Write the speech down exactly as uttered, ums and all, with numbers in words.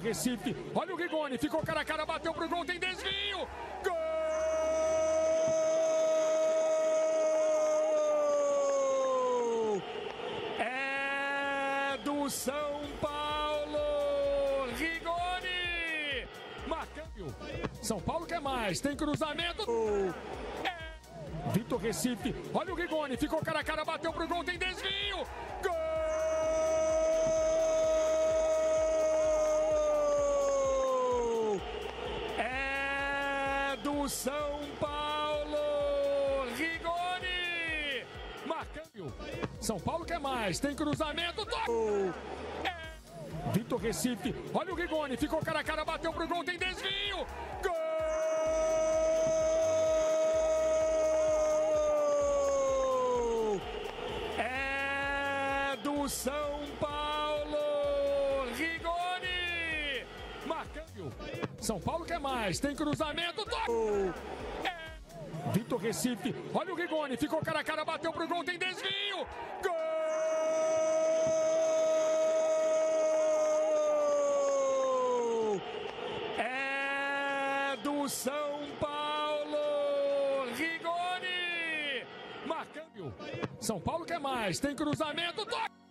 Recife, olha o Rigoni, ficou cara a cara, bateu pro gol, tem desvio, gol! É do São Paulo, Rigoni, marcando, São Paulo quer mais, tem cruzamento, é Vitor Recife, olha o Rigoni, ficou cara a cara, bateu pro gol, tem desvio, gol! Do São Paulo, Rigoni, marcando, São Paulo quer mais, tem cruzamento, do... é Vitor Recife, olha o Rigoni, ficou cara a cara, bateu pro gol, tem desvio, gol! É do São Paulo, Rigoni, marcando, São Paulo quer mais, tem cruzamento, do... é Vitor Recife, olha o Rigoni, ficou cara a cara, bateu pro gol, tem desvio, gol! É do São Paulo, Rigoni, marcando, São Paulo quer mais, tem cruzamento, do...